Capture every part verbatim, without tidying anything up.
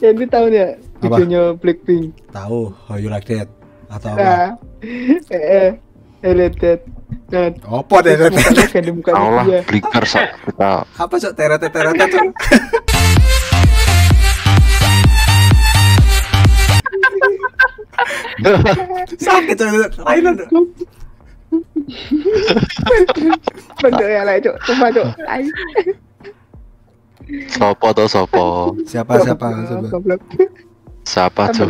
Jadi tahu ya videonya Blackpink. Tahu, How You Like That atau apa? Nah, eh, eh, like that. Nah, apa deh? Allah, bliker sak kita. Apa cok terete terete cok? Sakit cok, lain ada. Bentuk ya lah cok, cuma cok. Sopo tuh sopo? Siapa siapa siapa? Siapa tuh?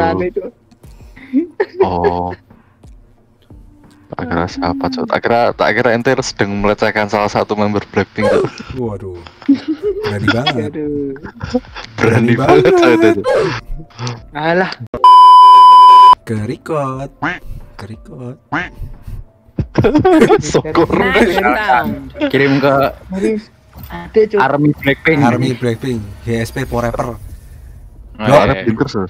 Oh, tak kira siapa cok? Tak kira tak kira ente sedang melecehkan salah satu member Blackpink tuh. Waduh, berani banget. Berani banget itu. Alah. Kerikot, kerikot. Syukur. Kirim ke Army Blackpink. Army Blackpink, G S P Forever. Lo ada pinter sih.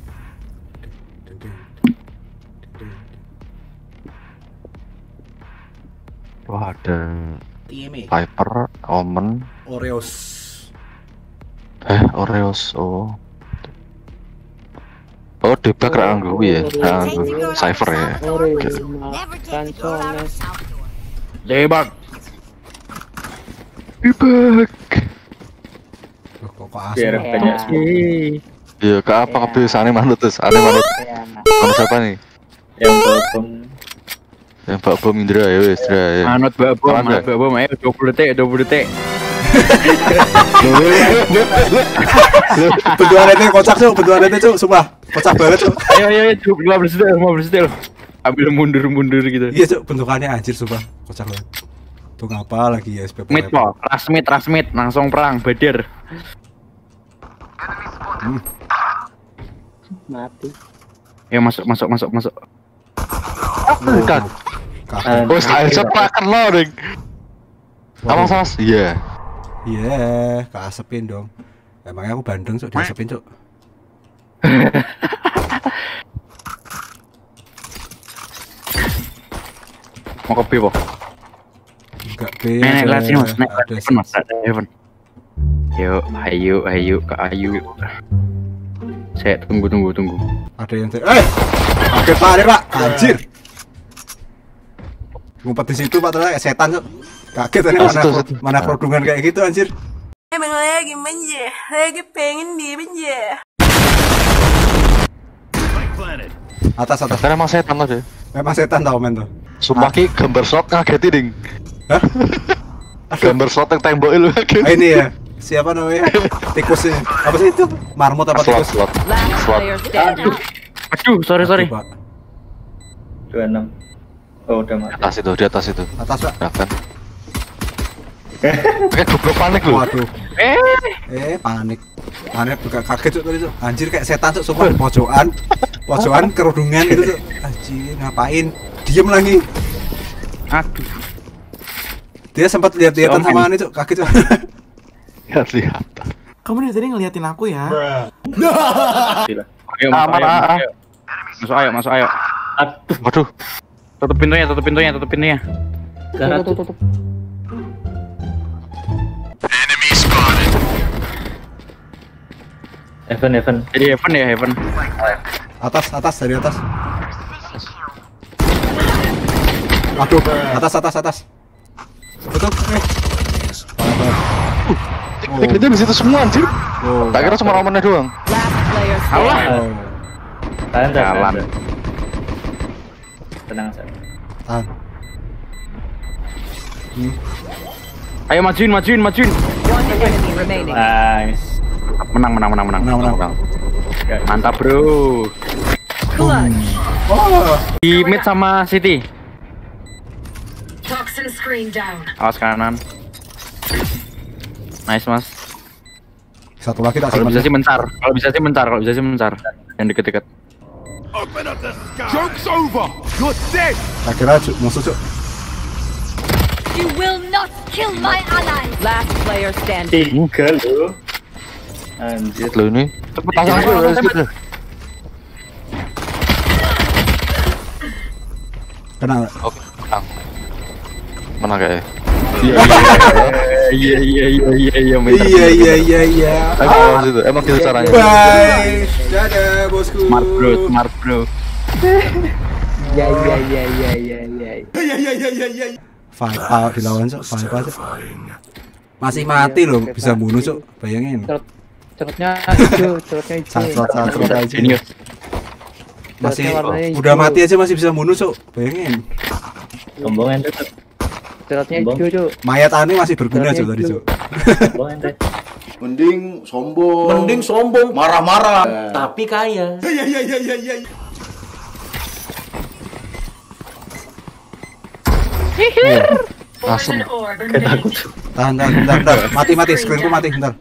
Wah ada Viper, Omen, Oreos. Eh Oreos, oh. Oh debak ranggu ya, ranggu Cypher ya. Debak. Debak. Kok asli? Iya, ke apa kebiasaannya manut terus? Aneh manut. Manut siapa nih? Yang bom. Yang Pak Bom Indra ya wes, Indra ya. Manut Mbak Bom, manut Mbak Bom, ayo dua puluh detik, dua puluh detik. Bentukan itu kocak cok, bentukan itu cok, sumpah kocak banget cok. Ayo ayo ayo, lima belas detik, lima belas detik. Ambil mundur-mundur gitu. Iya cok, bentukannya anjir sumpah, kocak banget. Tuh ngapa lagi ya S P P? Mid po, rasmit, rasmit, langsung perang, badir. Hmm. Mati. Ya masuk, masuk, masuk, masuk. Bukan. Bos, headshot pakan lo ding. Sama sama, iya. Iya, keasepin dong. Emangnya aku bandeng cok, diasepin cok. Mau kopi po? Enggak B. Nenek lihat sini mas, nenek ada lihat mas, ada Heaven. Yuk, ayo, ayo, ke ayu. Saya tunggu, tunggu, tunggu. Ada yang te- eh, oke pak, ada pak, anjir. Ngumpet di situ pak, ternyata setan cok. Kaget tadi mana mana kerudungan kayak gitu anjir. Emang lagi manja, lagi pengen dia manja. Atas atas. Karena emang setan loh deh. Memang setan tau men tuh. Sumpah ki gambar slot ngageti ding. Hah? Gambar slot yang tembok itu ngageti. Ah, ini ya. Siapa namanya? Tikus ini. Apa sih itu? Marmut apa Slot tikus? slot. Slot. Aduh, aduh, sorry sorry. Aduh, Pak. dua puluh enam. Oh udah Di mati. atas itu, di atas itu. Atas pak. Nah kan. Kayak goblok panik lu. Waduh. Eh, Eh panik. Panik juga kaget cok tadi cok. Anjir kayak setan cok, sumpah pojokan. Pojokan kerudungan gitu cok. Anjir ngapain? Diem lagi. aduh. Dia sempat lihat-lihatan sama ini cok, kaget cok. Lihat-lihat. Kamu dari tadi ngeliatin aku ya? Ayo, masuk, ayo, masuk, ayo. Masuk, ayo, masuk, ayo. Aduh. Waduh. Tutup pintunya, tutup pintunya, tutup pintunya. Tutup, tutup. Heaven, heaven. Jadi Heaven ya, Heaven. Atas, atas dari atas. Aduh, atas, atas, atas. Betul. Eh. Oh. Tiketnya di situ semua anjir. Oh. Tak kira cuma romannya doang. Allah. Oh. Kalian Jalan. Tenang saja. Tahan. Hmm. Ayo majuin, majuin, majuin. Nice. Menang, menang, menang, menang. Menang, menang. Mantap, bro. Oh. Di mid sama City. Toxin screen down. Awas kanan. Nice, Mas. Satu lagi tak Kalau simpan. bisa sih mencar. Kalau bisa sih mencar, kalau bisa sih mencar. Yang deket-deket. Tak kira cuk, musuh cuk. You will not kill my ally. Last player standing. Tiga lo. Anjir. Lo ini. Cepet pasang gue dari situ. Kena nggak? Oke, menang. Menang kayaknya. Iya iya iya iya iya iya Iya iya iya iya. Emang itu, emang gitu caranya. Bye. Dadah bosku. Smart bro, smart bro. Ya ya ya ya ya ya. Ya ya ya ya ya. Five out dilawan Cok, five out. Masih mati loh, bisa bunuh Cok. Bayangin. Cerotnya hijau, cerotnya hijau. Satrot satrot aja. Genius. Masih warnanya udah hijau. mati aja masih bisa bunuh Cok. Bayangin. Sombong ente tuh. Cerotnya hijau, Cuk. Mayat aneh masih berguna Cok tadi Cok. Sombong ente. Mending sombong. Mending sombong, marah-marah. tapi kaya. Ya ya ya ya ya. Langsung. Tahan tahan bentar bentar. Mati mati screenku mati bentar.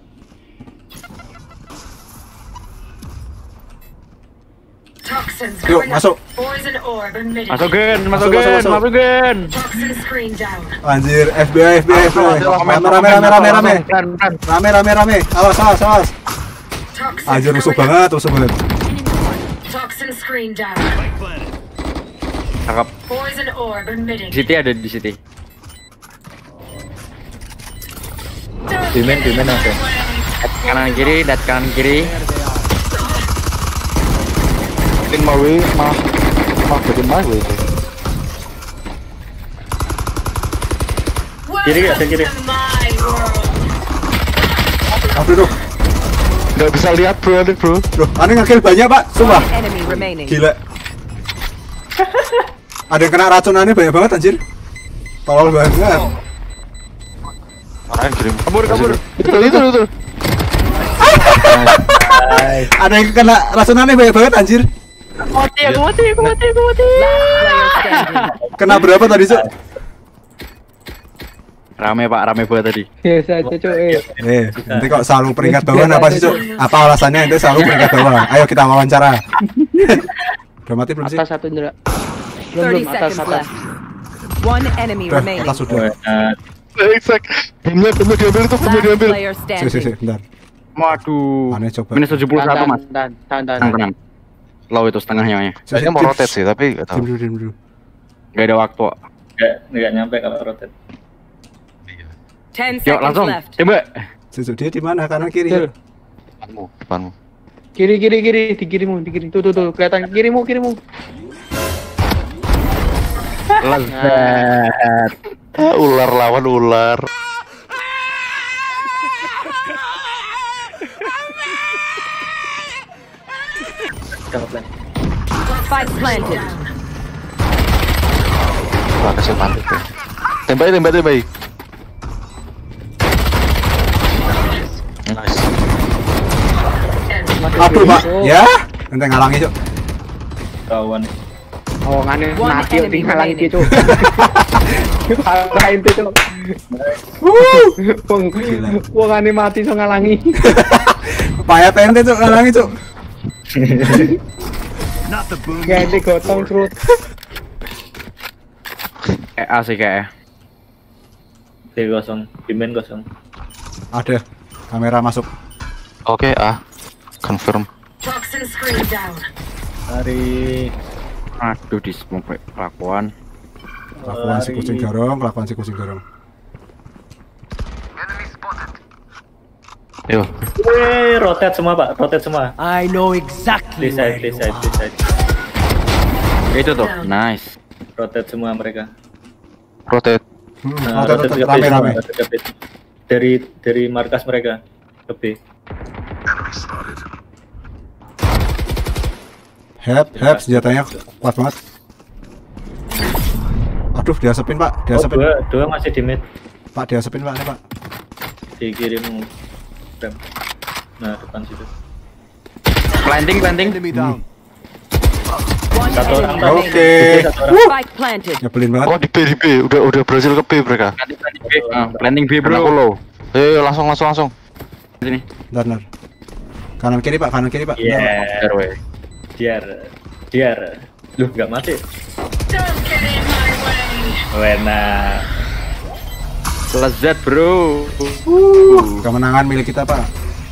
Yuk masuk. Masuk gen, masuk Masuk, gen, masuk, masuk gen. Anjir F B I F B I F B I. Rame rame rame rame rame. Rame rame rame. Awas awas awas. Anjir rusuh banget rusuh banget. Cakep. City ada di City. Dimen dimen ada. Kanan kiri, dat kanan kiri. Bikin mau wih, mah, mah bikin mau wih. Kiri ada kiri. Aduh duh. Nggak bisa lihat bro, nih bro. Duh, aneh ngekill banyak Pak, sumpah. Enemy remaining. Gila. Ada yang kena racun aneh banyak banget anjir. Tolol banget. Marahin kirim. Kabur, kabur. Itu, itu, itu. Ada yang kena racun aneh banyak banget anjir. Mati, aku mati, aku mati, aku mati. Player standing. Kena berapa tadi Cok? Rame Pak, rame banget tadi. Biasa aja, Cuk. Eh. Eh, nanti kok selalu peringkat bawah apa sih Cok? Apa alasannya nanti selalu peringkat bawah? Ayo kita wawancara. Udah mati belum sih? Atas satu Indra. Belum thirty belum atas seconds atas. left. One enemy Udah, remaining. atas sudah. Nah, Exact. Bumnya, bumnya diambil itu, bumnya Last diambil. player Si si si, standing. bentar. Waduh. Aneh coba. Minus tujuh puluh satu Mas. Tahan, tahan, tahan. Tenang, tenang. Low itu setengahnya ya. Si, si, Kayaknya mau diam. rotate sih, tapi nggak tahu. Diam dulu, diam dulu. Gak ada waktu. enggak enggak nyampe kalau rotate. Ten Yuk seconds langsung. left. Tembak. Si, si, dia di mana? Kanan kiri. Cil. Depanmu, depanmu. Kiri kiri kiri di kirimu di kiri. Tuh tuh tuh kelihatan kirimu kirimu. Lezat. Ah, ular lawan ular. Spike planted. Wah, kasih mantap ya. Tembak, tembak, tembak. Nice. Aduh Pak. Ya, nanti ngalangi Cok. Kawan. Oh, ngane One mati enemy tinggal lagi remaining. Cuk. Alain tuh, Cuk. Wong Gila. wong ngane mati so ngalangi. Payah tente Cok ngalangi Cok. Ganti gotong terus. Eh asik kayak. D kosong, dimen kosong. Ada kamera masuk. Oke, ah. Confirm. Hari Aduh di smoke kelakuan. Kelakuan si kucing garong, kelakuan si kucing garong. Yo, Wih, rotate semua Pak, rotate semua. I know exactly Di side, di side, di side. Itu tuh, nice. Rotate semua mereka. rotate. Hmm, Nah, rotate, rotate rotate, ke B rame semua, rame. rotate ke B. Dari dari markas mereka ke B. Hep, hep senjatanya kuat banget. Aduh, diasepin Pak, Oh, diasepin. dua, dua masih di mid. Pak, diasepin Pak, ini Pak. Di kirimu. Rem. Nah, depan situ. Planting, planting. One Satu orang enemy tadi. remaining. Oke. Satu orang. Spike planted. Nyebelin banget. Oh, di B, di B. Udah udah berhasil ke B mereka. Planting B, ah, planting B Kena bro. follow. Ayo, langsung langsung langsung. Sini. Bentar, bentar. Kanan kiri Pak, kanan kiri Pak. Iya. Bentar. Biar weh. Diar. Diar. Loh, nggak mati. Wena. Lezat bro. Kemenangan milik kita Pak.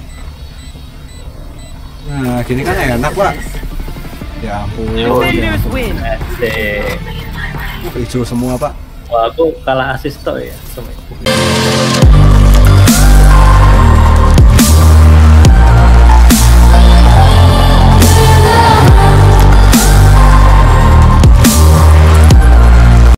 Nah, gini kan enak Pak. Ya ampun. Defenders win. Asik. Hijau semua Pak. Wah, aku kalah assist toh ya. Sama